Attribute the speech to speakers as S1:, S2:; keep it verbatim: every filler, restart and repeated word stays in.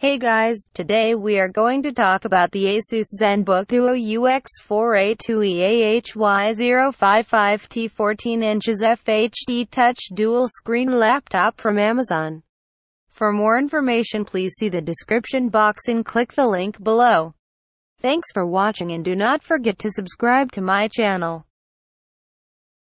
S1: Hey guys, today we are going to talk about the Asus Zenbook Duo U X four eighty-two E A H Y zero five five T fourteen inches F H D touch dual screen laptop from Amazon. For more information, please see the description box and click the link below. Thanks for watching and do not forget to subscribe to my channel.